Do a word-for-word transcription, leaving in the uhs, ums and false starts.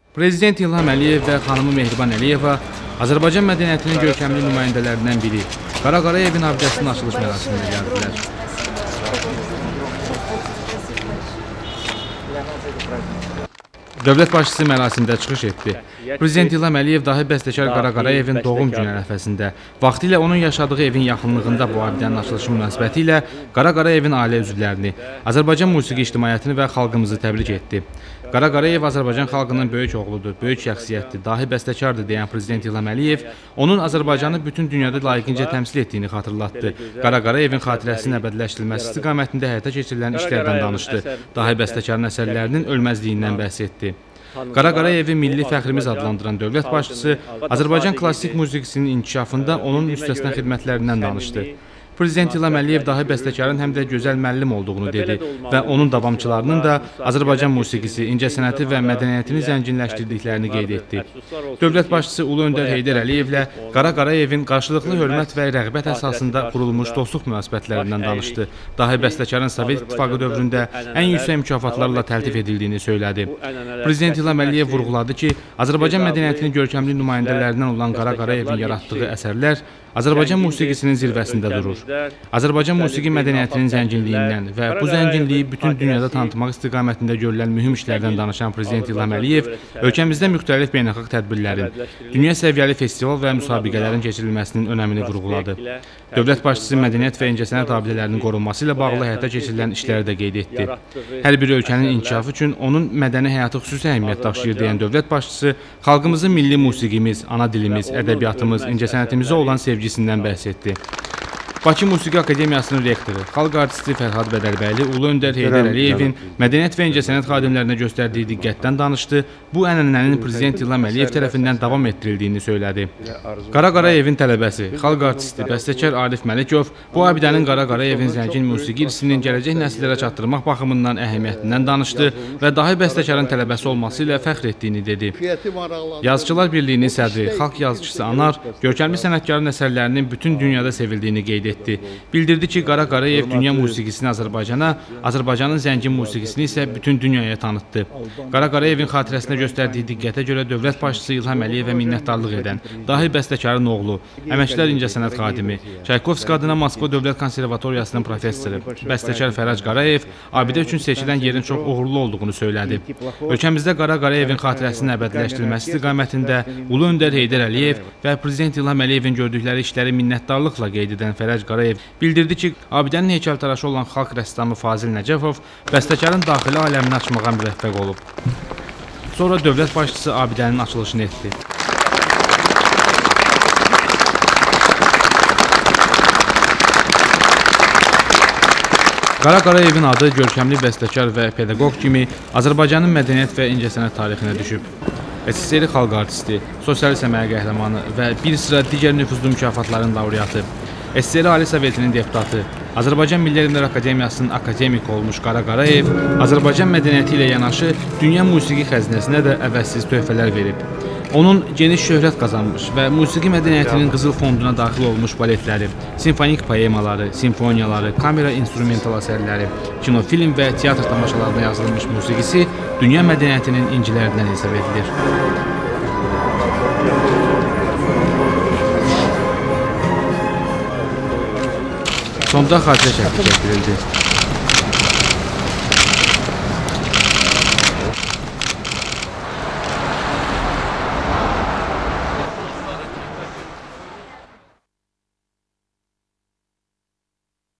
Prezident İlham Əliyev və xanımı Mehriban Əliyeva Azərbaycan mədəniyyətinin görkəmli nümayəndələrindən biri Qara Qarayevin abidəsinin açılış mərasiminə gəldilər. Dövlət başçısı mərasimdə çıxış etdi. Prezident İlham Əliyev dahi bəstəkar Qara Qarayevin doğum günü ərəfəsində vaxtilə onun yaşadığı evin yaxınlığında bu abidənin açılışı münasibəti ilə Qara Qarayevin ailə üzvlərini, Azərbaycan musiqi ictimaiyyətini və xalqımızı təbrik etdi. Qara Qarayev Azərbaycan xalqının böyük oğludur, böyük şəxsiyyətdir, dahi bəstəkardır deyən Prezident İlham Əliyev onun Azərbaycanı bütün dünyada layiqincə təmsil etdiyini xatırlatdı. Qara Qarayevin xatirəsinin əbədiləşdirilməsi istiqamətində həyata keçirilən işlərdən danışdı. Dahi bəstəkarın əsərlərinin ölməzliyindən bəhs etdi. Qara Qarayevi milli fəxrimiz adlandıran dövlət başçısı Azərbaycan klassik musiqisinin inkişafında onun müstəsna xidmətlərindən danışdı. Prezident İlham Əliyev dahi bəstəkarın həm də gözəl müəllim olduğunu dedi və onun davamçılarının da Azərbaycan musiqisi, incəsənəti və mədəniyyətini zənginləşdirdiklərini qeyd etdi. Dövlət başçısı Ulu Öndər Heydər Əliyevlə Qara Qarayevin qarşılıqlı hörmət və rəğbət əsasında qurulmuş dostluq münasibətlərindən danışdı. Dahi bəstəkarın Sovet İttifaqı dövründə ən yüksək mükafatlarla təltif edildiyini söylədi. Prezident İlham Əliyev vurğuladı ki, Azərbaycan mədəniyyətinin görkəmli nümayəndələrindən olan Qara Qarayevin yaratdığı əsərlər Azərbaycan musiqisinin zirvəsində durur. Azərbaycan musiqi mədəniyyətinin zənginliyindən və bu zənginliyi bütün dünyada tanıtmaq istiqamətində görülən mühüm işlərdən danışan Prezident İlham Əliyev ölkəmizdə müxtəlif beynəlxalq tədbirlərin, dünya səviyyəli festival və müsabiqələrin keçirilməsinin önəmini vurğuladı. Dövlət başçısı mədəniyyət və incəsənət abidələrinin qorunması ilə bağlı həyata keçirilən işləri də qeyd etdi. Hər bir ölkənin inkişafı üçün onun mədəni həyatı xüsusi əhəmiyyət daşıyır deyən dövlət başçısı xalqımızın milli musiqimiz, ana dilimiz, ədəbiyyatımız, incəsənətimizə olan sevgisindən bəhs etdi. Bakı Musiqi Akademiyasının rektoru, xalq artisti Fərhad Bədəlbəyli Ulu Öndər Heydər Əliyevin mədəniyyət və incəsənət xadimlərinə göstərdiyi diqqətdən danışdı, bu ənənənin Prezident İlham Əliyev tərəfindən davam etdirildiyini söylədi. Qara Qarayevin tələbəsi, xalq artisti, bəstəkar Arif Məlikov bu abidənin Qara Qarayevin zəngin musiqi irsinin gələcək nəsillərə çatdırmaq baxımından əhəmiyyətindən danışdı və dahi bəstəkarın tələbəsi olması ilə fəxr etdiyini dedi. Yazıçılar Birliyinin sədri, xalq yazıçısı Anar, görkəmli sənətkarın əsərlərinin bütün dünyada sevildiyini qeyd etdi. Bildirdi ki, Qara Qarayev dünya musiqisini Azərbaycana, Azərbaycanın zəngin musiqisini isə bütün dünyaya tanıtdı. Qara Qarayevin xatirəsinə göstərdiyi diqqətə görə dövlət başçısı İlham Əliyevə minnətdarlıq edən, dahi bəstəkarın oğlu, Əməkçilər İncəsənət xadimi, Çaykovski adına Moskva Dövlət Konservatoriyasının professoru, bəstəkar Fərəc Qarayev abidə üçün seçilən yerin çox uğurlu olduğunu söylədi. Ölkəmizdə Qara Qarayevin xatirəsinin əbədiləşdirilməsi istiqamətində Ulu Öndər Heydər Əliyev və Prezident İlham Əliyevin gördükləri işləri minnətdarlıqla qeyd edən Fərəc Qarayev bildirdi ki, abidənin heykəltaraşı olan xalq rəssamı Fazil Nəcəfov bəstəkarın daxili aləmini açmağa müvəffəq olub. Sonra dövlət başçısı abidənin açılışını etdi. Qara Qarayevin adı görkəmli bəstəkar və pedaqoq kimi Azərbaycanın mədəniyyət və incəsənət tarixinə düşüb. S S R xalq artisti, sosialist əməyə qəhrəmanı və bir sıra digər nüfuzlu mükafatların laureatı, S S R Ali Sovetinin deputatı, Azərbaycan Milli Elmlər Akademiyasının akademik olmuş Qara Qarayev Azərbaycan mədəniyyəti ilə yanaşı dünya musiqi xəzinəsinə də əvəzsiz töhfələr verib. Onun geniş şöhrət qazanmış və musiqi mədəniyyətinin qızıl fonduna daxil olmuş baletləri, simfonik poemaları, simfoniyaları, kamera instrumental əsərləri, kinofilm və teatr tamaşalarına yazılmış musiqisi dünya mədəniyyətinin incilərindən hesab edilir. Sonda xatirə şəkli çəkdirildi.